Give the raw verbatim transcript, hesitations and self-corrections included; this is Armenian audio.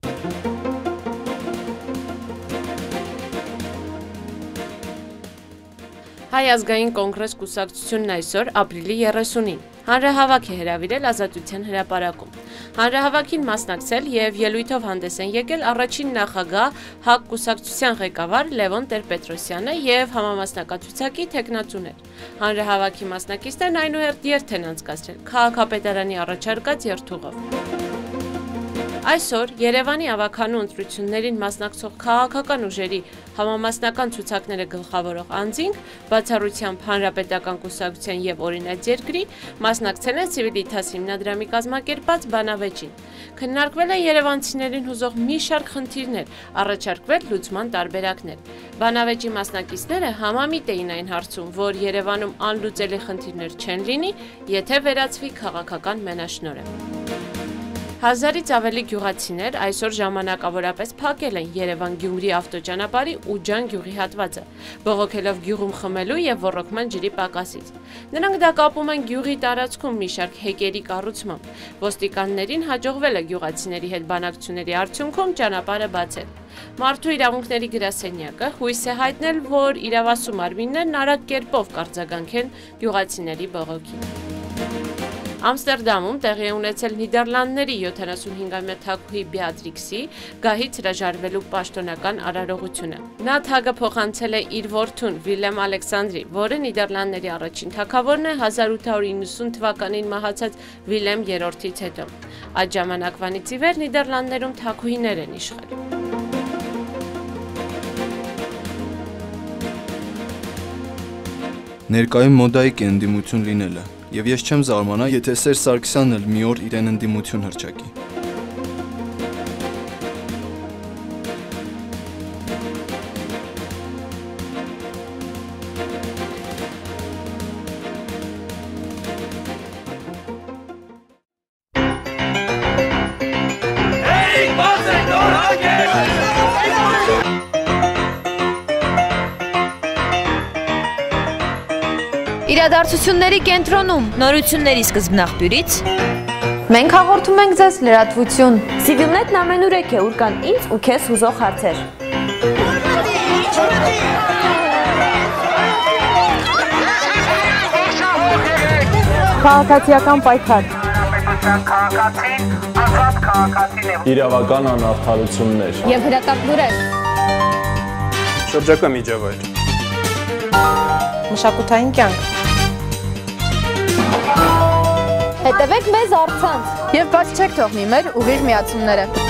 Հայ ազգային կոնգրես կուսակցությունն այսօր ապրիլի երեսունին հանրահավաք է հրավիրել Ազատության հրապարակում։ Հանրահավաքին մասնակցել եւ ելույթով հանդես են եկել առաջին նախագահ ՀԱԿ կուսակցության ղեկավար Լևոն Տեր-Պետրոսյանը եւ համամասնակցությունցակի թեկնածուներ։ Հանրահավաքի մասնակիցներն այնուհետ երթ են անցկացրել քաղաքապետարանի առաջարկած երթուղով։ Այսօր Երևանի ավականու ընտրություններին մասնակցող քաղաքական ուժերի համամասնական ցուցակները գլխավորող անձինք, բացառությամբ Հանրապետական կուսակցության եւ Օրինաց երկրի, մասնակցել են Սիվիլիթաս հիմնադրամի կազմակերպած բանավեճին։ Քննարկվել են երևանցիներին հուզող մի շարք խնդիրներ, առաջարկվել լուծման տարբերակներ։ Բանավեճի մասնակիցները համամիտ էին այն հարցում, որ Երևանում անլուծելի խնդիրներ չեն լինի, եթե վերացվի քաղաքական մենաշնորհը։ Հազարից ավելի գյուղացիներ այսօր ժամանակավորապես փակել են Երևան-Գյումրի ավտոճանապարհի Ուջան գյուղի հատվածը, բողոքելով գյուղում խմելու եւ ոռոգման ջրի պակասից։ Նրանք դա կապում են գյուղի տարածքում մի շարք հեկերի կառուցմամբ։ Ոստիկաններին հաջողվել է գյուղացիների հետ բանակցությունների արդյունքում ճանապարհը բացել։ Մարդու իրավունքների գրասենյակը հույս է հայտնել, որ իրավասու մարմիններն արագ կերպով կարձագանքեն գյուղացիների բողոքին։ Ամստերդամում տեղի է ունեցել Նիդերլանդների յոթանասունհինգամյա թագուհի Բեատրիքսի գահից հրաժարվելու պաշտոնական արարողությունը։ Նա թագը փոխանցել է իր որդուն Վիլեմ Ալեքսանդրի, որը Նիդերլանդների առաջին թագավորն է հազար ութ հարյուր իննսուն թվականին մահացած Վիլեմ երրորդից հետո։ Այդ ժամանակվանից ի վեր Նիդերլանդներում թագուհիներ են իշխել։ Ներկայում մոդայիկ է ընդդիմություն լինելը, եւ ես չեմ զարմանա, եթե Սերժ Սարգսյանն էլ մի օր իրեն ընդդիմություն հռչակի։ Իրադարձությունների կենտրոնում նորությունների սկզբնաղբյուրից մենք հաղորդում ենք ձեզ լրատվություն։ CivilNet-ն ամենուրեք է, ուր կան ինձ ու քեզ հուզող հարցեր։ Քաղաքացիական պայքար։ Իրավական անարդարություններ եւ հրատապ լուրեր։ Շրջակա միջավայր։ Մշակութային կյանք։ Հետևեք մեզ առցանց եւ բաց չեք թողնի մեր ուղիղ միացումները։